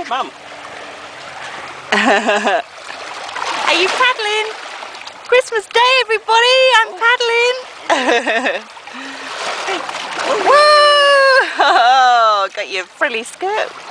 Mum. Are you paddling? Christmas Day, everybody! I'm paddling. Whoa! Got your frilly skirt.